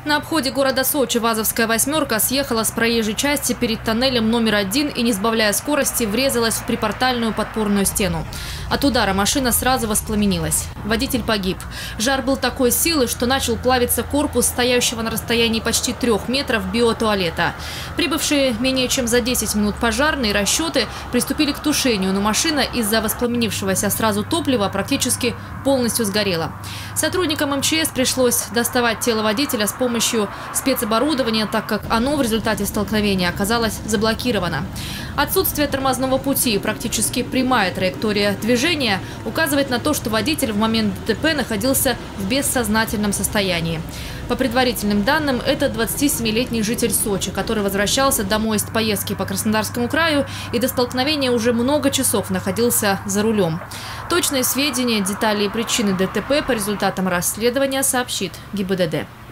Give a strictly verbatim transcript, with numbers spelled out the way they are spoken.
На обходе города Сочи ВАЗовская «восьмерка» съехала с проезжей части перед тоннелем номер один и, не сбавляя скорости, врезалась в припортальную подпорную стену. От удара машина сразу воспламенилась. Водитель погиб. Жар был такой силы, что начал плавиться корпус стоящего на расстоянии почти трех метров биотуалета. Прибывшие менее чем за десять минут пожарные расчеты приступили к тушению, но машина из-за воспламенившегося сразу топлива практически полностью сгорела. Сотрудникам эм че эс пришлось доставать тело водителя с помощью помощью спецоборудования, так как оно в результате столкновения оказалось заблокировано. Отсутствие тормозного пути и практически прямая траектория движения указывает на то, что водитель в момент дэ тэ пэ находился в бессознательном состоянии. По предварительным данным, это двадцатисемилетний житель Сочи, который возвращался домой из поездки по Краснодарскому краю и до столкновения уже много часов находился за рулем. Точные сведения, детали и причины дэ тэ пэ по результатам расследования сообщит гэ и бэ дэ дэ.